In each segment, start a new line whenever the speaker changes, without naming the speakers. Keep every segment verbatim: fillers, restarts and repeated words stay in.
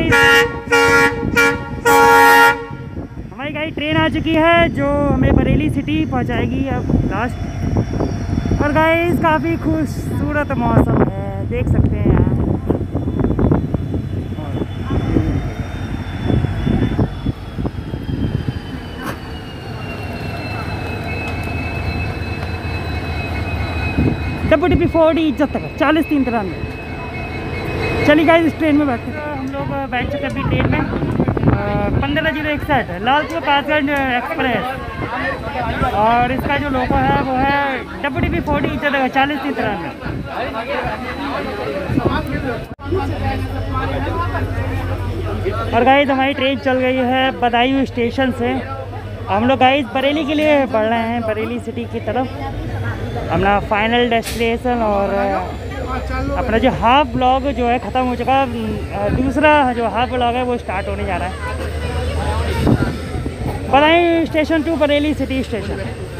Guys हमारी guys train आ चुकी है जो हमें बरेली सिटी पहुंचाएगी अब लास्ट। और गाइस काफ़ी खूबसूरत मौसम है, देख सकते हैं यहाँ। डब्ल्यू टी पी फोर्टी इज्जत तक चालीस तीन तरह में। चलिए गाइस इस ट्रेन में बैठते हैं। हम लोग बैठ चुके अभी ट्रेन में पंद्रह जीरो इकसठ लालपुर पासगंज एक्सप्रेस। और इसका जो लोगो है वो है डब्ल्यू टी पी फोर्टी इज्जत तक चालीस तीन तरह में। और गाइस हमारी ट्रेन चल गई है बदायूं स्टेशन से। हम लोग गाइस बरेली के लिए बढ़ रहे हैं, बरेली सिटी की तरफ अपना फाइनल डेस्टिनेशन। और अपना जो हाफ ब्लॉग जो है ख़त्म हो चुका, दूसरा जो हाफ ब्लॉग है वो स्टार्ट होने जा रहा है। Budaun station to Bareilly city station.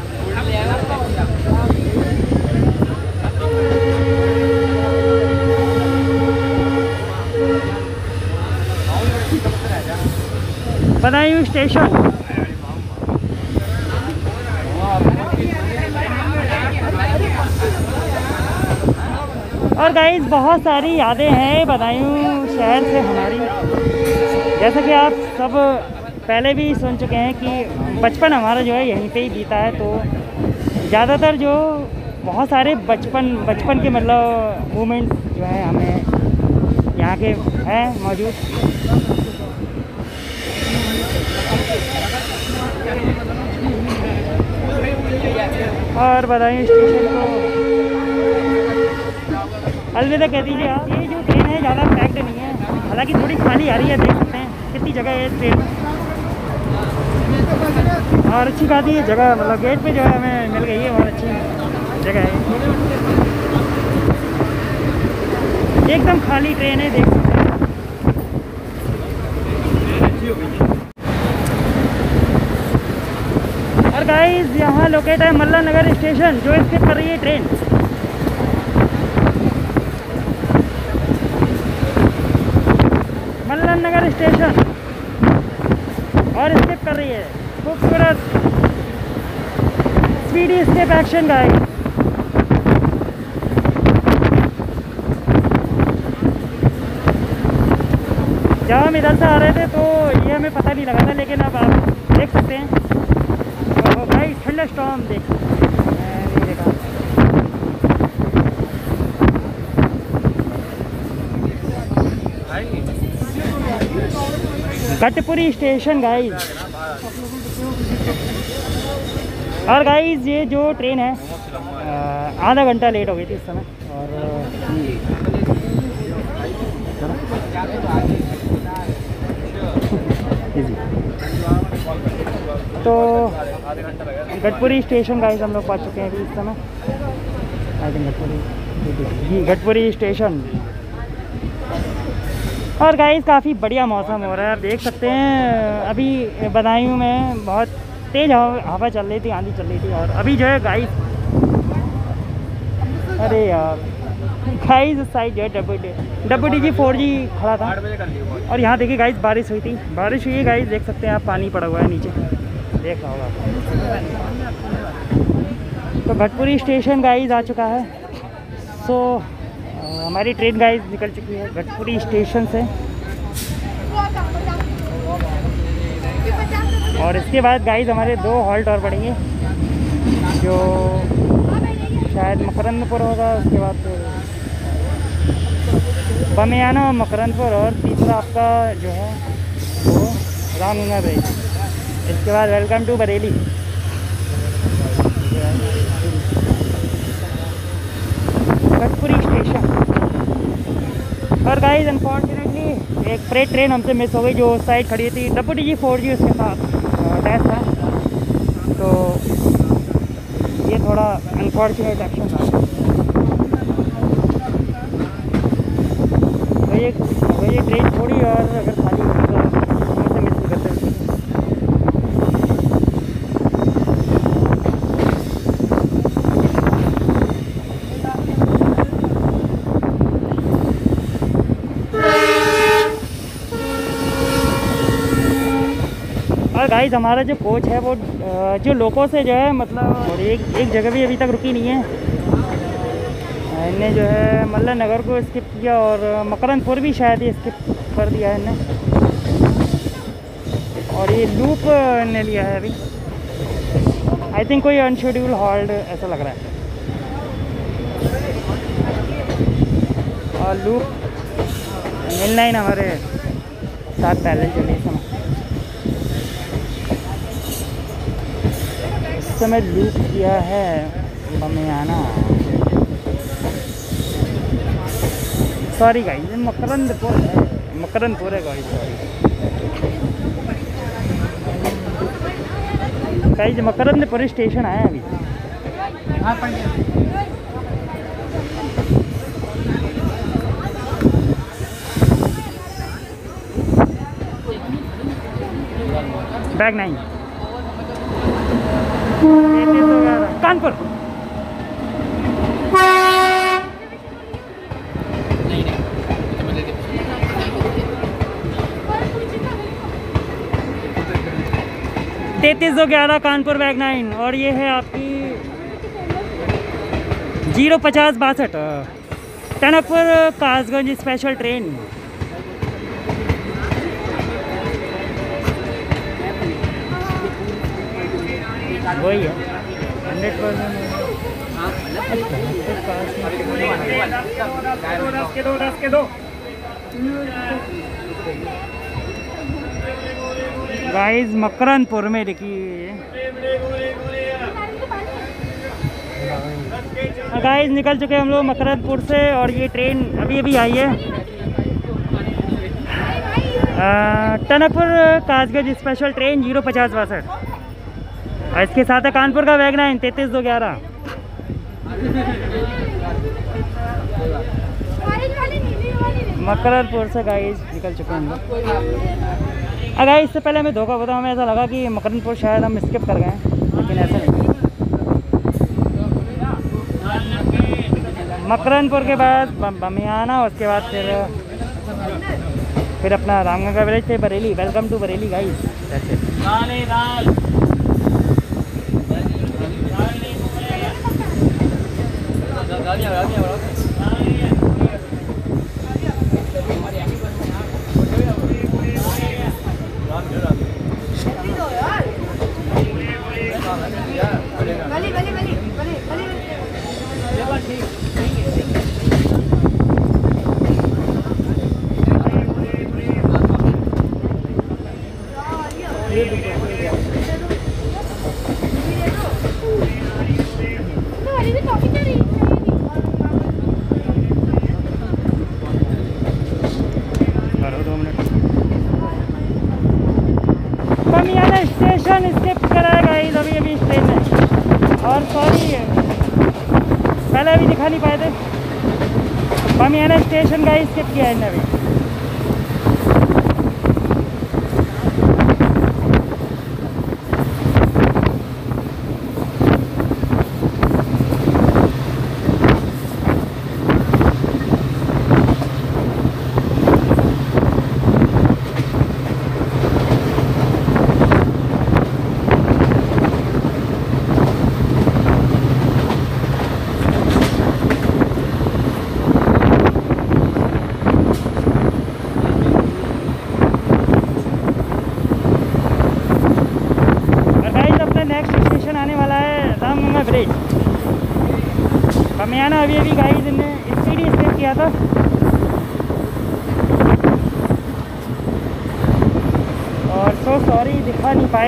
Budaun station. और गाइस बहुत सारी यादें हैं बदायूं शहर से हमारी, जैसा कि आप सब पहले भी सुन चुके हैं कि बचपन हमारा जो है यहीं पे ही बीता है। तो ज़्यादातर जो बहुत सारे बचपन बचपन के मतलब मोमेंट जो है हमें यहाँ के हैं मौजूद। और बदायूं स्टेशन को अलविदा कह दीजिए आप। ये जो ट्रेन है ज़्यादा पैक्ड नहीं है, हालांकि थोड़ी खाली आ रही है, देख सकते हैं कितनी जगह है इस ट्रेन में। और अच्छी बात है जगह, मतलब गेट पे जो है हमें मिल गई है, बहुत अच्छी जगह है, एकदम खाली ट्रेन है, देख सकते हैं। और गाइस यहाँ लोकेट है मल्ला नगर स्टेशन जो स्किप कर रही है ट्रेन। मल्ला नगर स्टेशन और स्किप कर रही है। खूबसूरत स्पीडी स्किप एक्शन गाइस। जब हम इधर से आ रहे थे तो ये हमें पता नहीं लगा था, लेकिन अब आप देख सकते हैं। तो भाई ठंडा स्टॉर्म देख नहीं देखा। Gatpuri station guys. और गाइस ये जो ट्रेन है आधा घंटा लेट हो गई थी इस समय। और तो गटपुरी स्टेशन गाइस हम लोग पहुंच चुके हैं अभी इस समय। आई थिंक गटपुरी जी गटपुरी स्टेशन। और गाइस काफ़ी बढ़िया मौसम हो रहा है, आप देख सकते हैं। अभी बदायूं में बहुत तेज़ हवा चल रही थी, आंधी चल रही थी। और अभी जो है गाइस, अरे यार गाइस उस साइड जो है W W D G four G खड़ा था। और यहाँ देखिए गाइस बारिश हुई थी, बारिश हुई है गाइस, देख सकते हैं आप, पानी पड़ा हुआ है नीचे, देख रहा होगा। तो गटपुरी स्टेशन गाइस आ चुका है। सो हमारी ट्रेन गाइस निकल चुकी है गटपुरी स्टेशन से। और इसके बाद गाइस हमारे दो हॉल्ट और पड़ेंगे, जो शायद मकरंदपुर होगा, उसके बाद फिर बमियाना मकरंदपुर, और तीसरा आपका जो है वो रामगंगा ब्रिज। इसके बाद welcome to Bareilly. Gatpuri station. और गाइस अनफॉर्चुनेटली एक फ्रेट ट्रेन हमसे मिस हो गई जो उस साइड खड़ी थी, W T G four G उसके साथ अटैच था। तो ये थोड़ा अनफॉर्चुनेट एक्शन था। तो ये तो ये ट्रेन थोड़ी और अगर खाली होती तो हमसे मिस नहीं करते। और गाइस हमारा जो कोच है वो जो लोगों से जो है मतलब और एक एक जगह भी अभी तक रुकी नहीं है। इनने जो है मल्ला नगर को स्किप किया और मकरंदपुर भी शायद ही स्किप कर दिया है इनने, और ये लूप ने लिया है अभी। आई थिंक कोई अनशेड्यूल हॉल्ट ऐसा लग रहा है। और लूप मिल लाइन हमारे साथ पहले चले समय इस समय लूप किया है बमियाना। सॉरी गाइस, ये मकरंदपुर है, मकरंदपुर है guys, sorry guys. Makrandpur station आया अभी। बैग नहीं कानपुर। तैतीस सौ ग्यारह कानपुर बैग नाइन। और ये है आपकी जीरो पचास बासठ टनकपुर कासगंज स्पेशल ट्रेन। वही है हंड्रेड परसेंट। गाइस मकरंदपुर में देखिए गाइस निकल चुके हम लोग मकरंदपुर से, और ये ट्रेन अभी अभी आई है Tanakpur Kasganj special train zero पचास बासठ। और इसके साथ है कानपुर का बैग नाइन तैतीस सौ ग्यारह। मकरंदपुर से गाइस निकल चुके हैं हम लोग। अगर इससे पहले हमें धोखा बताऊँ, हमें ऐसा लगा कि मकरंदपुर शायद हम स्किप कर गए, लेकिन ऐसा नहीं। मकरंदपुर के बाद बमियाना, उसके बाद फिर फिर अपना रामगंगा विलेज से Bareilly. Welcome to Bareilly guys. Bamiyana station skip कराया गाइस अभी अभी ट्रेन में। और सॉरी पहले अभी दिखा नहीं पाए थे, बमियाना स्टेशन गाइस स्किप किया है अभी। बमियाना अभी अभी गाइस ने स्पीडी स्किप किया था। और सो सॉरी दिखा नहीं पाए।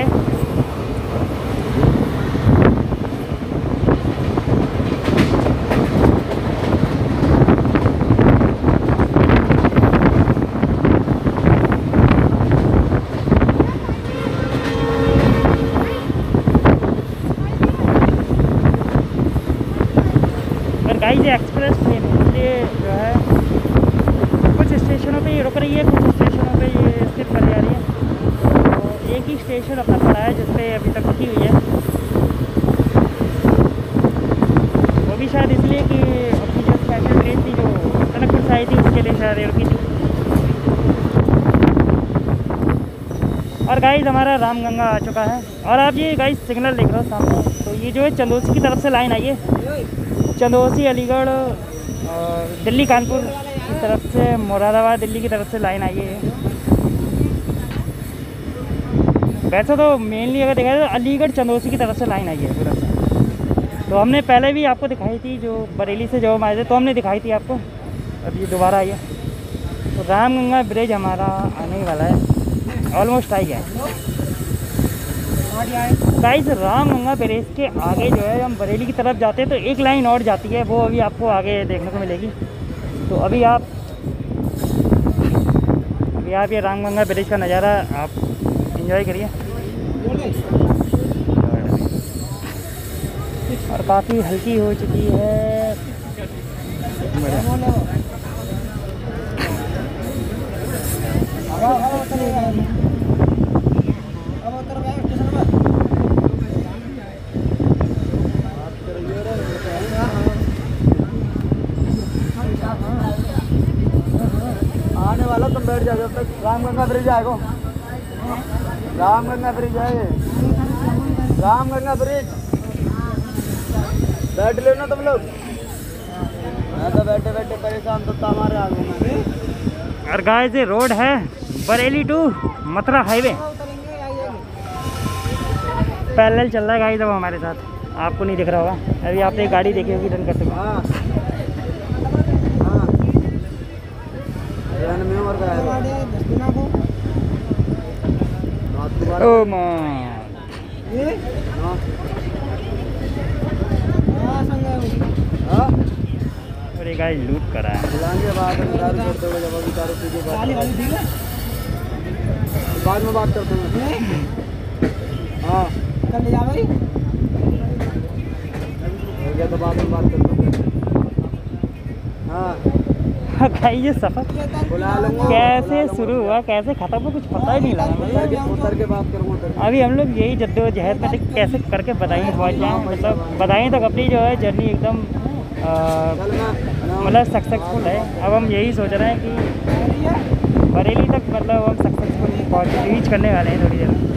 गाइस ये एक्सप्रेस ट्रेन है, इसलिए जो है कुछ स्टेशनों पे ये रुक रही है, कुछ स्टेशनों पे ये स्किप कर जा रही है। तो एक ही स्टेशन अपना पड़ा है जिस पे अभी तक रुकी हुई है, वो भी शायद इसलिए कि अपनी जो स्पेशल ट्रेन थी जो टनकपुर से आई थी उसके लिए शायद रुकी थी। और गाइस हमारा रामगंगा आ चुका है। और आप ये गाइस सिग्नल देख रहे हो सामने, तो ये जो है चंदौसी की तरफ से लाइन आई है। चंदौसी, अलीगढ़ और दिल्ली कानपुर की तरफ से, मुरादाबाद दिल्ली की तरफ से लाइन आई है। वैसे तो मेनली अगर देखा जाए तो अलीगढ़ चंदौसी की तरफ से लाइन आई है पूरा से। तो हमने पहले भी आपको दिखाई थी, जो बरेली से जो हम आए थे तो हमने दिखाई थी आपको, अब ये दोबारा आई है। तो रामगंगा ब्रिज हमारा आने वाला है, ऑलमोस्ट आ गया है गाइस। रामगंगा ब्रिज के आगे जो है हम बरेली की तरफ जाते हैं तो एक लाइन और जाती है, वो अभी आपको आगे देखने को मिलेगी। तो अभी आप अभी आप ये रामगंगा ब्रिज का नज़ारा आप एंजॉय करिए। और काफ़ी हल्की हो चुकी है।
आने वाला तुम बैठ जाओ जब तक रामगंगा ब्रिज आएगा। रामगंगा ब्रिज है, रामगंगा ब्रिज बैठ लेना तुम लोग। मैं तो बैठे बैठे परेशान तो हमारे आ गए।
और गाइस ये रोड है Bareilly to Mathura highway, parallel चल रहा है गाइस अब हमारे साथ। आपको नहीं दिख रहा होगा, अभी आपने एक गाड़ी देखी होगी टर्न करते हुए।
हाँ हाँ में और का
ओ मां अरे गाइस लूट करा है।
बुलाएंगे बाद में, दारू छोड़ दोगे जब अभी दारू पी के बाद में बात करते हैं। हाँ कल ले जा भाई, हो गया तो बाद में बात करते हैं। हाँ
गाइस ये सफ़र
बुला लूँगा,
कैसे शुरू हुआ कैसे ख़त्म हुआ कुछ पता ही नहीं लगा। मतलब
उतर के बात करूँगा।
अभी हम लोग यही जद्दोजहद में थे कैसे करके बताएंगे पहुँच जाएँ, मतलब बताएं तो अपनी जो है जर्नी एकदम मतलब सक्सेसफुल है। अब हम यही सोच रहे हैं कि बरेली तक मतलब हम सक्सेसफुल पहुँच रीच करने वाले हैं थोड़ी देर में।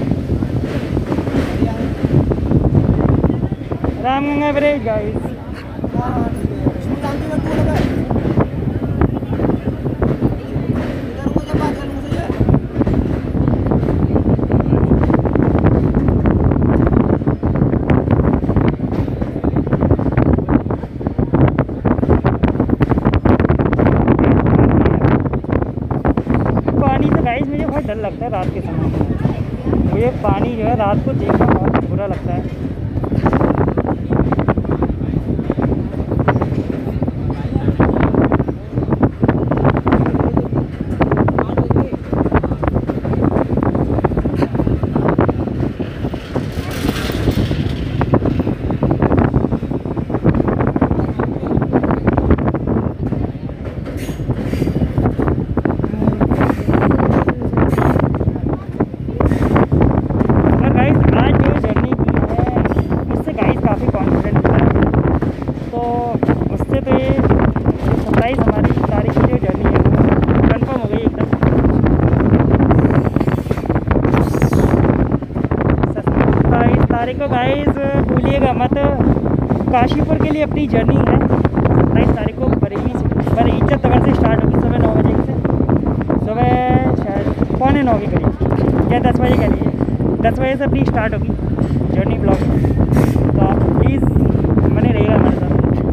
रामगंगा ब्रिज गाइस, मुझे बहुत डर लगता है रात के समय। मुझे पानी जो है रात को देखना बहुत बुरा लगता है। तारीख को गाइस भूलिएगा मत, काशीपुर के लिए अपनी जर्नी है सत्ताईस तारीख को बरेली से, पर इज्जत नगर से स्टार्ट होगी सुबह नौ बजे से, सुबह शायद पौने नौ के करीब या दस बजे कह लीजिए, दस बजे से अपनी स्टार्ट होगी जर्नी ब्लॉग। तो आप प्लीज़ बने रहिएगा हमारे साथ।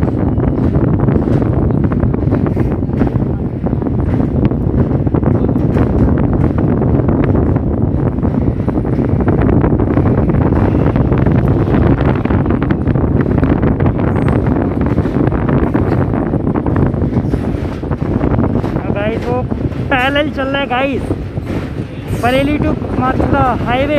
तो पैरेलल चल रहा है guys, Bareilly to Mathura highway.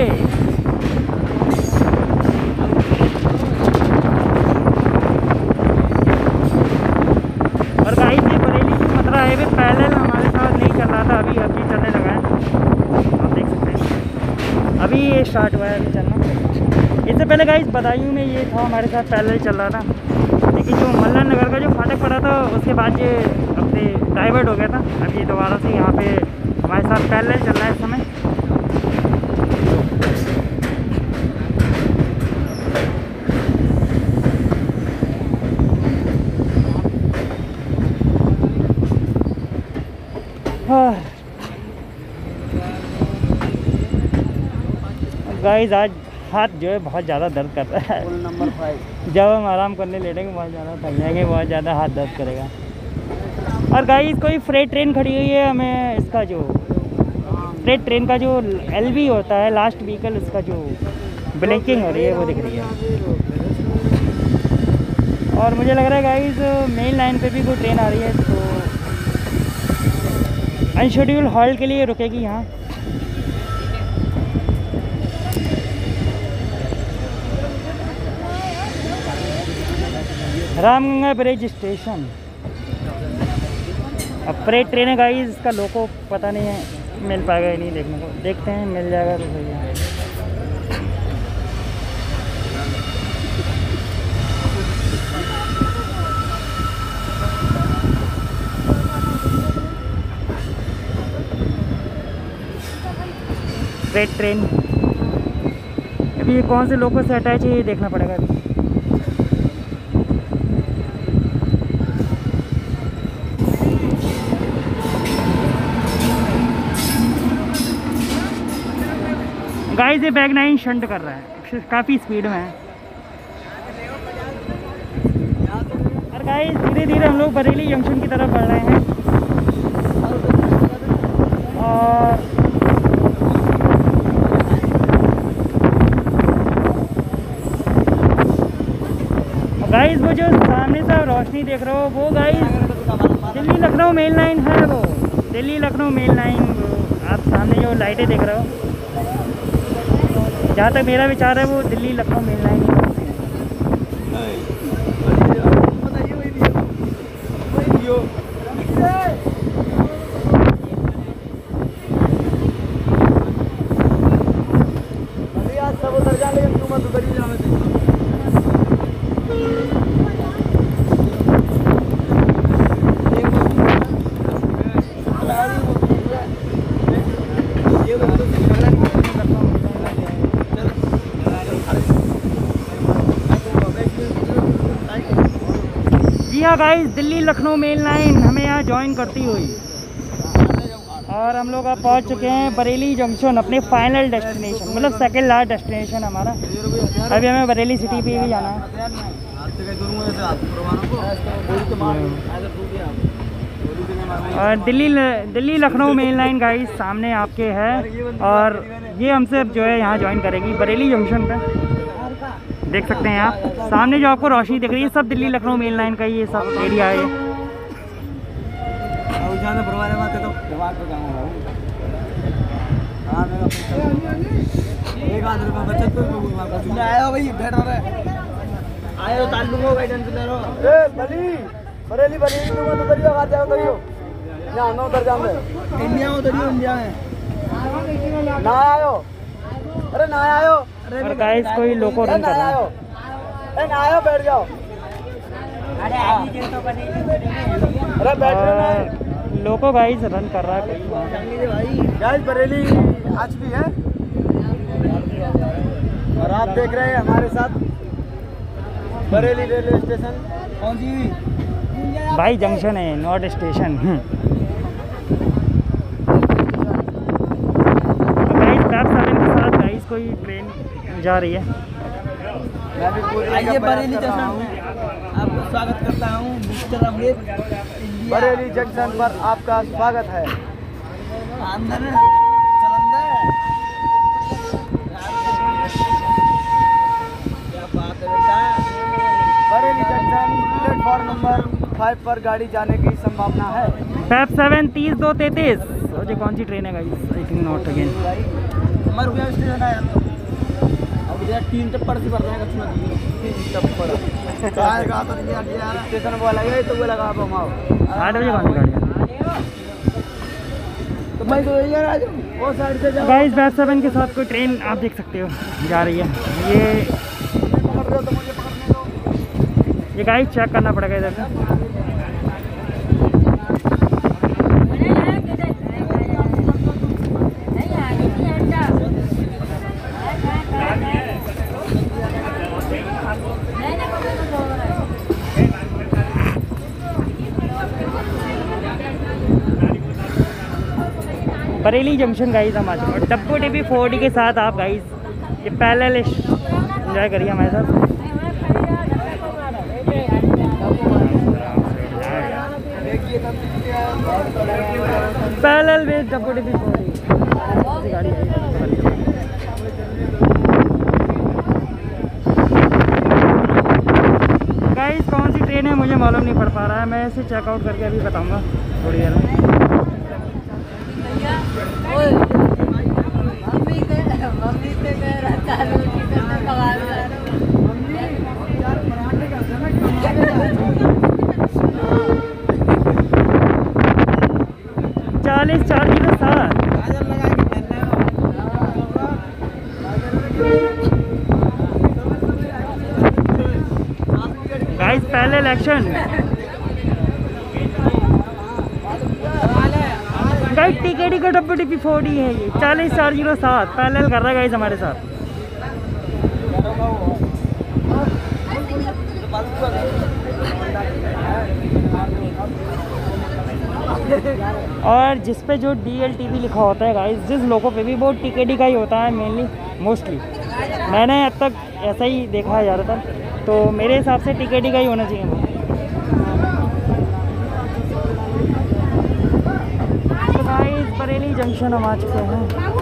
और गाइस ये Bareilly to Mathura highway parallel हमारे साथ नहीं चल रहा था, अभी अभी चलने लगा है, आप देख सकते हैं अभी ये स्टार्ट हुआ है अभी चलना। इससे पहले गाइस बदायूं में ये था हमारे साथ पैरेलल चल रहा था, लेकिन जो मल्लन नगर का जो फाटक पड़ा था उसके बाद ये अपने डाइवर्ट हो गया था। अब ये दोबारा से यहाँ पे हमारे साथ पैरेलल चल रहा है इस समय। गाइस आज हाथ जो है बहुत ज़्यादा दर्द कर रहा है।
Number five.
जब हम आराम करने लेटेंगे बहुत ज़्यादा थक जाएंगे, बहुत ज़्यादा हाथ दर्द करेगा। और गाइस कोई फ्रेट ट्रेन खड़ी हुई है, हमें इसका जो फ्रेट ट्रेन का जो एलवी होता है लास्ट व्हीकल, उसका जो ब्लिंकिंग हो रही है वो दिख रही है। और मुझे लग रहा है गाइस मेन लाइन पे भी कोई ट्रेन आ रही है, तो अनशेड्यूल हॉल्ट के लिए रुकेगी यहाँ। Ramganga bridge station. अब फ्रेट ट्रेन है गाइस, इसका लोको पता नहीं है मिल पाएगा या नहीं, देखने को देखते हैं, मिल जाएगा तो सही है। फ्रेट ट्रेन अभी ये कौन से लोको से अटैच है ये देखना पड़ेगा अभी। गाइस ये बैग नाइन शंट कर रहा है, काफ़ी स्पीड में है। और गाइस धीरे धीरे हम लोग बरेली जंक्शन की तरफ बढ़ रहे हैं। और गाइस वो जो सामने से रोशनी देख रहे हो वो guys Delhi Lucknow main line है, वो दिल्ली लखनऊ मेन लाइन। आप सामने जो लाइटें देख रहे हो, जहाँ तक मेरा विचार है वो दिल्ली लखनऊ मेन लाइन ही है। जी हाँ guys, Delhi Lucknow main line हमें यहाँ ज्वाइन करती हुई। और हम लोग अब पहुँच चुके हैं बरेली जंक्शन, अपने फाइनल डेस्टिनेशन, मतलब सेकेंड लास्ट डेस्टिनेशन हमारा। अभी हमें बरेली सिटी पे भी जाना है। और Delhi Delhi Lucknow main line guys सामने आपके है, और ये हमसे अब जो है यहाँ ज्वाइन करेगी बरेली जंक्शन पे। देख सकते हैं आप सामने जो आपको रोशनी दिख रही है, सब दिल्ली लखनऊ मेन लाइन का ये सब एरिया है।
बरेली बरेली तुम उधर ही आवाज जाओ करियो ना ना उधर जाओ इंडिया में, उधर ही इंडिया में ना आयो। अरे ना आयो।
और गाइस कोई लोको रन कर रहा है।
अरे ना आयो, बैठ जाओ। अरे अरे बैठ रहे
लोको गाइस रन कर रहा है कोई।
गाइस बरेली आज भी है और आप देख रहे हैं हमारे साथ बरेली रेलवे स्टेशन। कौन सी
भाई जंक्शन है, not station. Guys back seven के साथ गाइस कोई ट्रेन जा रही है।
आइए बरेली जंक्शन में आपका स्वागत करता हूँ। मिस्टर अमृत, बरेली जंक्शन पर आपका स्वागत है। अंदर क्या बात है बेटा। Bareilly junction platform number five पर गाड़ी जाने की संभावना है।
फैब सेवन तीस दो तैतीस। सोचे कौन सी ट्रेन है guys? I think not again.
हमारे रुपया स्टेशन आया अब इधर तीन टप्पर से भर रहे हैं कछुआ तीन टप्पर काय का तो नहीं आ यार स्टेशन वाला है तो वो लगा आप हम आओ
आठ बजे कौन सी गाड़ी है?
तो मैं तो यार आ जाऊं वो साइड से जाओ।
गाइस फैब सेवन के साथ कोई ट्रेन आप देख सकते हो जा रही है। ये
पकड़ दो तो मुझे पकड़ने दो।
ये गाइस चेक करना पड़ेगा इधर से। बरेली जंक्शन गाइस हम आ चुके हैं W T V four D के साथ। आप गाइस ये पैरेलल एंजॉय करिए हमारे साथ। Parallel with W T V four D गाड़ी आई। गाइस कौन सी ट्रेन है मुझे मालूम नहीं पड़ पा रहा है, मैं इसे चेकआउट करके अभी बताऊंगा थोड़ी देर में। चालीस चार जीरो सात गाइस पहले इलेक्शन गाइस टिकेटी का W T V four D है ये चालीस चार जीरो सात पैरेलल कर रहा है गाइस हमारे साथ। और जिस पे जो डी एल टी वी लिखा होता है गाइस जिस लोगों पे भी वो टिकेटी का ही होता है मेनली मोस्टली। मैंने अब तक ऐसा ही देखा है ज़्यादातर, तो मेरे हिसाब से टिकेटी का ही होना चाहिए वो। तो गाइस बरेली जंक्शन हम आ चुके हैं।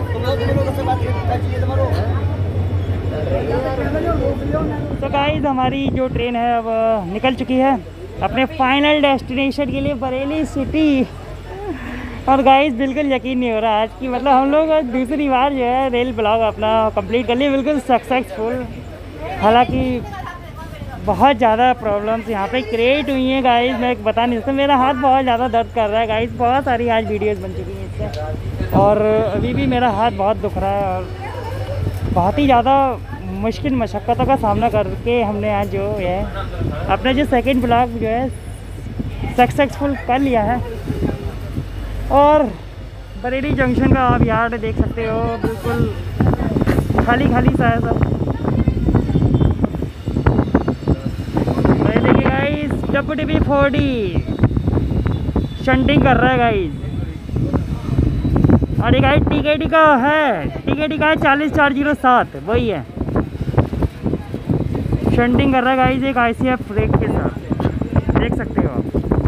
तो गाइस हमारी जो ट्रेन है अब निकल चुकी है अपने फाइनल डेस्टिनेशन के लिए बरेली सिटी। और गाइस बिल्कुल यकीन नहीं हो रहा आज की मतलब हम लोग दूसरी बार जो है रेल ब्लॉग अपना कंप्लीट कर लिए बिल्कुल सक्सेसफुल। हालांकि बहुत ज़्यादा प्रॉब्लम्स यहाँ पे क्रिएट हुई हैं गाइस, मैं बता नहीं सकता। मेरा हाथ बहुत ज़्यादा दर्द कर रहा है गाइस, बहुत सारी आज वीडियोस बन चुकी हैं इससे और अभी भी मेरा हाथ बहुत दुख रहा है। और बहुत ही ज़्यादा मुश्किल मशक्क़तों का सामना करके हमने आज जो है अपना जो सेकंड ब्लॉग जो है सक्सेसफुल कर लिया है। और बरेली जंक्शन का आप यार्ड देख सकते हो बिल्कुल खाली खाली सा है सब। भाई देखिए guys W T V four D shunting कर रहा है गाइस। और ये गाइस टिकेटी का है टिकेटी का है चालीस चार जीरो सात वही है शंटिंग कर रहा है गाइस एक आई सी एफ ब्रेक के साथ, देख सकते हो आप।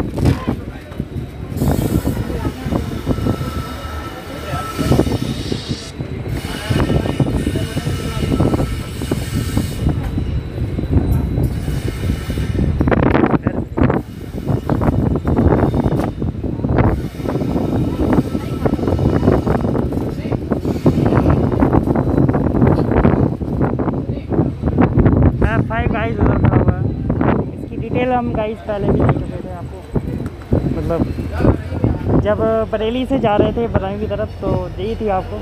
फाइव गाइस उधर खड़ा हुआ है, इसकी डिटेल हम गाइस पहले भी दे चुके थे आपको। मतलब जब बरेली से जा रहे थे बदायूं की तरफ तो दी थी आपको।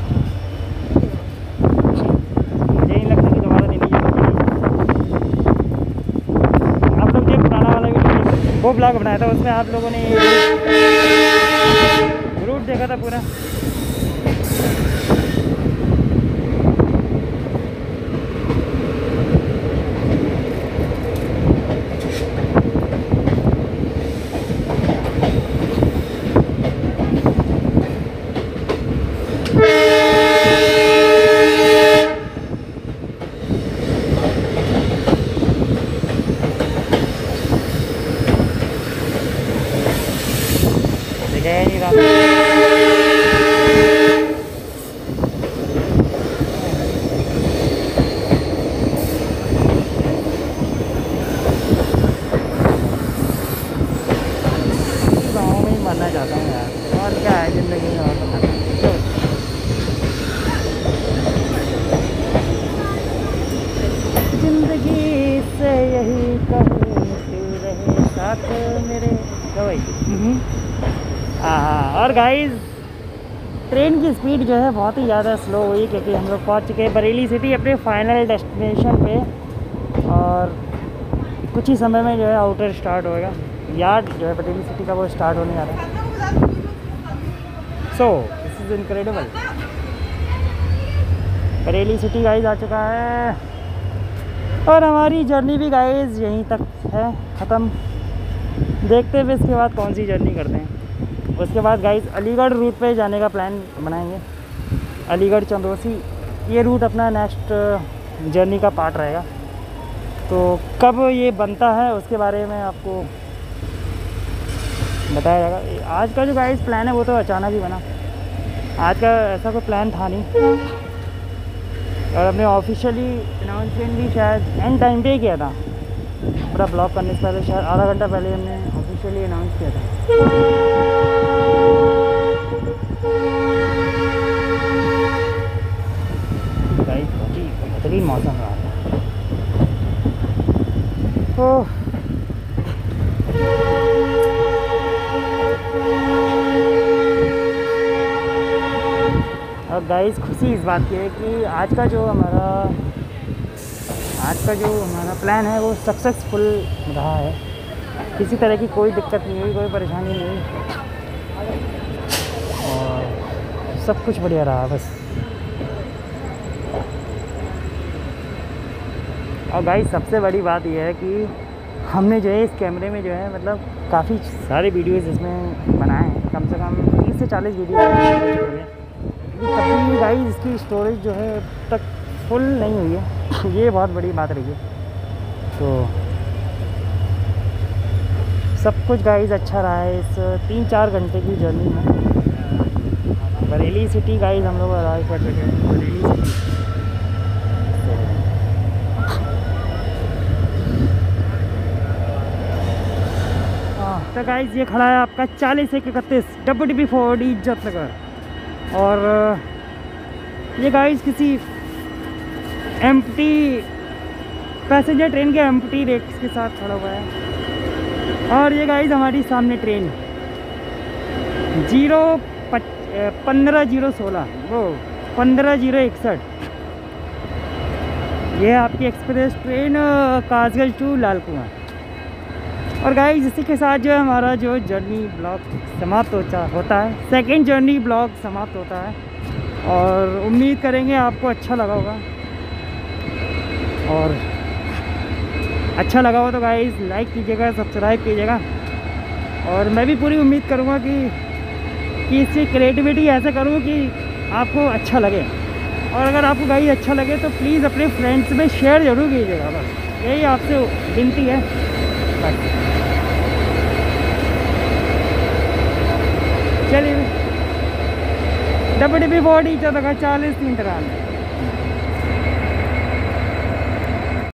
मुझे नहीं लगता कि दोबारा देनी चाहिए। आप लोग जो पुराना वाला वीडियो वो ब्लॉग बनाया था उसमें आप लोगों ने रूट देखा था पूरा। नहीं रहा गाँव में ही मरना चाहता हूँ यार, और क्या है ज़िंदगी में। और पता ज़िंदगी से यही कहूँ तू रहे साथ मेरे भाई। हाँ और गाइस ट्रेन की स्पीड जो है बहुत ही ज़्यादा स्लो हुई क्योंकि हम लोग पहुँच चुके हैं बरेली सिटी अपने फाइनल डेस्टिनेशन पे। और कुछ ही समय में जो है आउटर स्टार्ट होएगा, यार्ड जो है बरेली सिटी का वो स्टार्ट होने जा रहा है। So this is incredible. Bareilly city guys आ चुका है और हमारी जर्नी भी गाइस यहीं तक है ख़त्म। देखते हुए इसके बाद कौन सी जर्नी करते हैं। उसके बाद गाइस अलीगढ़ रूट पे जाने का प्लान बनाएंगे। अलीगढ़ चंदौसी ये रूट अपना नेक्स्ट जर्नी का पार्ट रहेगा। तो कब ये बनता है उसके बारे में आपको बताया जाएगा। आज का जो गाइस प्लान है वो तो अचानक ही बना, आज का ऐसा कोई प्लान था नहीं। और हमने ऑफिशियली अनाउंसमेंट भी शायद एंड टाइम पे ही किया था, पूरा ब्लॉग करने से पहले शायद आधा घंटा पहले हमने ऑफिशियली अनाउंस किया था। गाइस बहुत ही बेहतरीन मौसम रहा था। ओह और गाइस खुशी इस बात की है कि आज का जो हमारा आज का जो हमारा प्लान है वो सक्सेसफुल रहा है। किसी तरह की कोई दिक्कत नहीं हुई, कोई परेशानी नहीं हुई और सब कुछ बढ़िया रहा बस। और गाइस सबसे बड़ी बात यह है कि हमने जो है इस कैमरे में जो है मतलब काफ़ी सारे वीडियोस इसमें बनाए हैं, कम से कम तीस से चालीस वीडियो तभी गाइस इसकी स्टोरेज जो है अब तक फुल नहीं हुई है। ये बहुत बड़ी बात रही है। तो सब कुछ गाइस अच्छा रहा है इस तीन चार घंटे की जर्नी में। बरेली सिटी गाइस हम लोग अराइव कर चुके हैं, बरेली सिटी। तो गाइस ये खड़ा है आपका चालीस एक इकतीस डब्ल्यू डी पी फोर्ड इज्जत नगर। और ये गाइस किसी एम्प्टी पैसेंजर ट्रेन के एम्प्टी रेक्स के साथ खड़ा हुआ है। और ये गाइस हमारी सामने ट्रेन जीरो पंद्रह जीरो सोलह वो पंद्रह जीरो इकसठ ये आपकी express train Kasganj to Lal Kuan. और गाइस इसी के साथ जो है हमारा जो जर्नी ब्लॉग समाप्त होता होता है सेकेंड जर्नी ब्लॉग समाप्त होता है। और उम्मीद करेंगे आपको अच्छा लगा होगा, और अच्छा लगा हो तो गाइस लाइक कीजिएगा, सब्सक्राइब कीजिएगा। और मैं भी पूरी उम्मीद करूँगा कि कि इसकी क्रिएटिविटी ऐसे करूँ कि आपको अच्छा लगे। और अगर आपको गाइस अच्छा लगे तो प्लीज़ अपने फ्रेंड्स में शेयर ज़रूर कीजिएगा, बस यही आपसे विनती है बस। चलिए डब्ल्यू डी पी फोर्ड इज्जत नगर चालीस तीन तरह